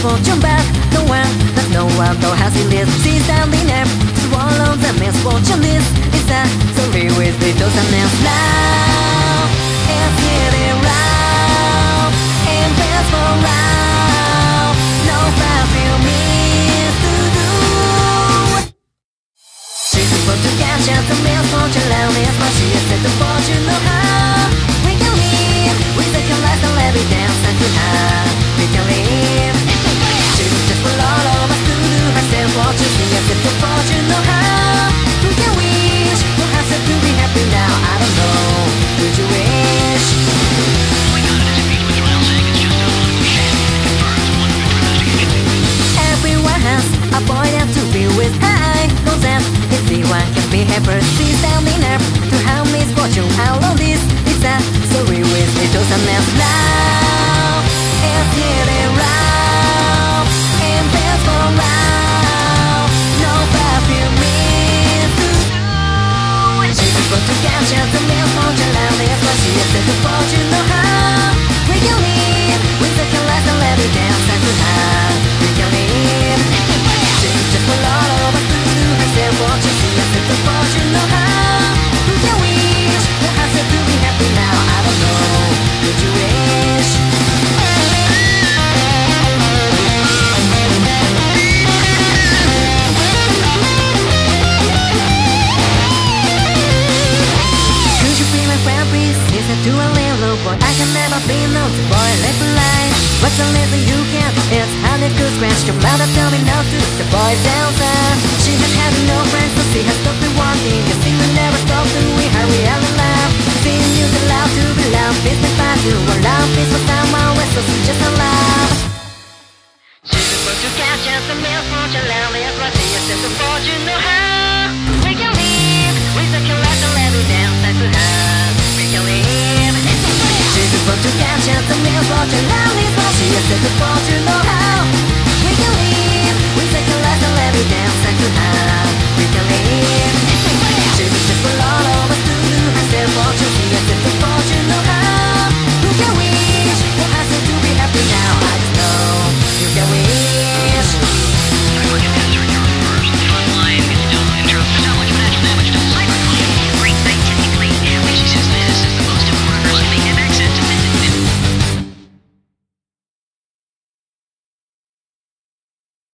misfortune, but no one does know what the house he lives. She's standing up to swallow the misfortune. This is a story with little sadness. Love is getting round and best for round. No perfume is to do. She's supposed to catch up the misfortune loudness, but she has said the fortune know how we can live with the life and let it dance and to her we can live. She's just for all of us to do herself fortune. She has said the fortune know how who can wish who has said to be happy now. I don't know, would you wish? Everyone has a boy that to be with high concept. Everyone can be happy. She's standing up to have misfortune. All of this is a story with little sadness. Love is getting round and best for round. No perfume is to do. She's supposed to catch up the misfortune loudness, but she has said the fortune know how we can live with the caress and let it dance and to her we can live. She's just for all of us to do herself fortune. She has said the fortune know how who can wish who has said to be happy now. I don't know, would you wish? Could you be my friend please? He said to a little boy, I can never be known to boy, live a life. What's the little you can? It's how they could scratch your mother, tell me no to the boy's answer. She has had no friends, so she has stopped the wanting. You seem to never stop to we hurry out of love. Seeing you the love to be loved, it's the fight to our love is for someone with so she's just a love. She's supposed to catch us the misfortune loudly, but she has said the fortune know how we can live with the caress and let it dance and to her we can live. She's supposed to catch us